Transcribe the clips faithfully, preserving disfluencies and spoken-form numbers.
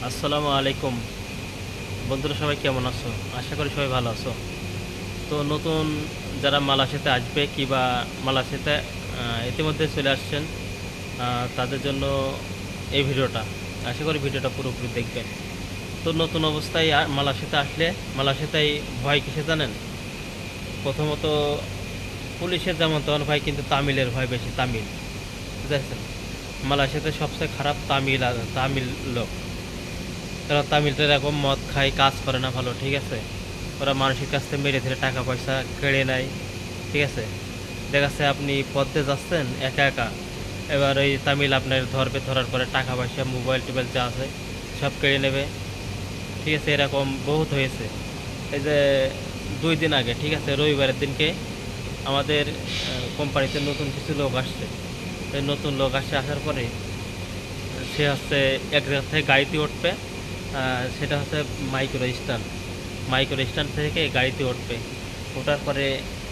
আসসালামু আলাইকুম বন্ধুরা, সবাই কেমন আছো? আশা করি সবাই ভালো আছো। তো নতুন যারা মালয়েশিয়াতে আসবে কিংবা মালয়েশিয়াতে আহ, ইতিমধ্যে চলে আসছেন, আহ, তাদের জন্য এই ভিডিওটা। আশা করি ভিডিওটা পুরোপুরি দেখবেন। তো নতুন অবস্থায় আ- মালয়েশিয়াতে আসলে মালয়েশিয়াতে ভয় কিসে জানেন? প্রথমত পুলিশের যেমন তেমন ভয়, কিন্তু তামিলের ভয় বেশি। তামিল, বুঝতে পারছেন? মালয়েশিয়াতে সবচেয়ে খারাপ তামিল আর তামিল লোক। তারা তামিলরা এরকম মদ খায়, কাজ করে না ভালো, ঠিক আছে? ওরা মানুষের কাছ থেকে মেরে ধরে টাকা পয়সা কেড়ে নেয়, ঠিক আছে? দেখাচ্ছে আপনি পথে যাচ্ছেন একা একা, এবার ওই তামিল আপনার ধরবে, ধরার পরে টাকা পয়সা মোবাইল টোবাইল যা আছে সব কেড়ে নেবে, ঠিক আছে? এরকম বহুত হয়েছে। এই যে দুই দিন আগে, ঠিক আছে, রবিবারের দিনকে আমাদের কোম্পানিতে নতুন কিছু লোক আসছে। এই নতুন লোক আসে, আসার পরে সে হচ্ছে এক জায়গা থেকে গাড়িতে উঠবে, সেটা হচ্ছে মাইক্রো স্ট্যান্ড। মাইক্রো স্ট্যান্ড থেকে গাড়িতে উঠবে, ওঠার পরে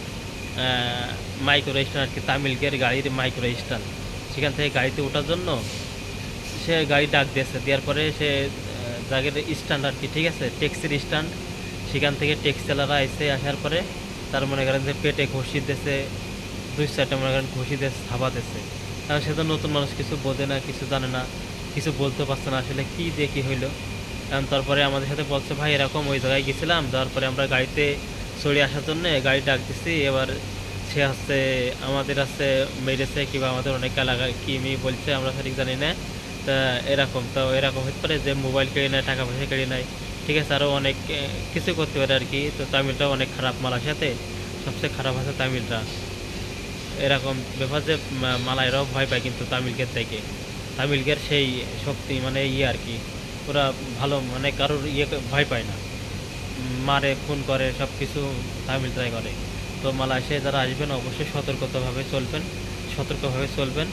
মাইক্রো স্ট্যান্ড আর কি, তামিলকের গাড়ির মাইক্রো স্ট্যান্ড, সেখান থেকে গাড়িতে ওঠার জন্য সে গাড়ি ডাক দিয়েছে। দেওয়ার পরে সে জায়গার স্ট্যান্ড আর কি, ঠিক আছে, ট্যাক্সির স্ট্যান্ড, সেখান থেকে ট্যাক্সিওয়ালারা এসে আসার পরে তার মনে করেন যে পেটে ঘষি দিয়েছে, দুই চারটা মনে করেন ঘষি দিয়েছে, থাবা দিয়েছে। কারণ সে তো নতুন মানুষ, কিছু বোঝে না, কিছু জানে না, কিছু বলতে পারছে না আসলে কী দিয়ে কী হইলো। কারণ তারপরে আমাদের সাথে বলছে, ভাই এরকম ওই জায়গায় গেছিলাম, তারপরে আমরা গাড়িতে চড়ে আসার জন্য গাড়ি ডাক দিছি, এবার সে হচ্ছে আমাদের হচ্ছে মেরেছে কিংবা আমাদের অনেক এলাকায় কি মেয়ে বলছে আমরা সঠিক জানি না। তা এরকম তো এরকম হতে পারে যে মোবাইল কেড়ে নেয়, টাকা পয়সা কেড়ে নেয়, ঠিক আছে, আরও অনেক এ, কিছু করতে পারে আর কি। তো তামিলটা অনেক খারাপ, মালয়েশিয়াতে সবচেয়ে খারাপ আছে তামিলটা। এরকম ব্যাপার যে মা- মালায়রাও ভয় পায় কিন্তু তামিলকের থেকে। তামিলকের সেই শক্তি মানে ইয়ে আর কি, ওরা ভালো, মানে কারোর ইয়ে ভয় পায় না, মারে খুন করে সব কিছু তামিলরাই করে। তো মালয়েশিয়ায় যারা আসবেন অবশ্যই সতর্কতাভাবে চলবেন, সতর্কভাবে চলবেন,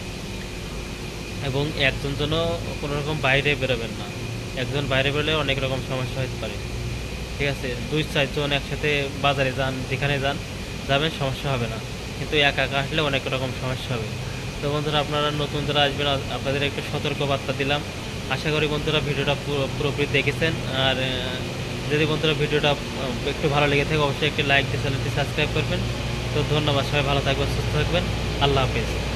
এবং একজন যেন কোনো রকম বাইরে বেরোবেন না। একজন বাইরে বেরোলে অনেক রকম সমস্যা হতে পারে, ঠিক আছে? দুই চারজন একসাথে বাজারে যান, যেখানে যান যাবেন, সমস্যা হবে না, কিন্তু একা একা আসলে অনেক রকম সমস্যা হবে। তো বন্ধুরা, আপনারা নতুন যারা আসবেন আপনাদের একটু সতর্ক বার্তা দিলাম। আশা করি বন্ধুরা ভিডিওটা পুরো পুরোপুরি দেখেছেন। আর আহ, যদি বন্ধুরা ভিডিওটা আহ, একটু ভালো লেগে থাকে অবশ্যই একটি লাইক দিয়ে চ্যানেলটি সাবস্ক্রাইব করবেন। তো ধন্যবাদ, সবাই ভালো থাকবেন, সুস্থ থাকবেন, আল্লাহ হাফিজ।